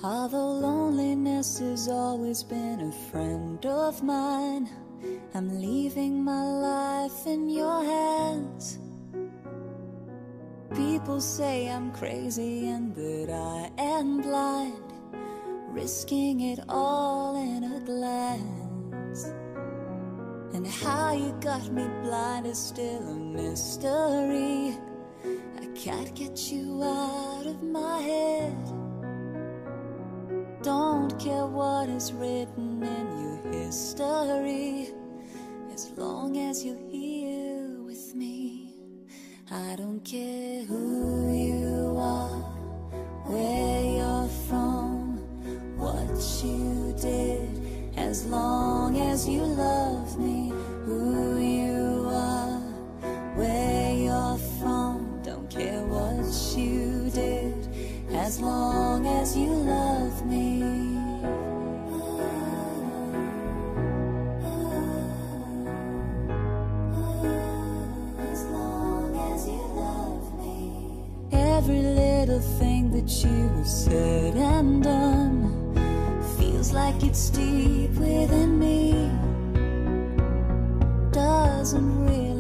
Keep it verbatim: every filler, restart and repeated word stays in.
Although loneliness has always been a friend of mine, I'm leaving my life in your hands. People say I'm crazy and that I am blind, risking it all in a glance. And how you got me blind is still a mystery. I can't get you out of my head. Don't care what is written in your history, as long as you're here with me. I don't care who you are, where you're from, what you did, as long as you love me. Who you are, where you're from, don't care what you did, as long as you love me. As long as you love me. Every little thing that you have said and done feels like it's deep within me. Doesn't really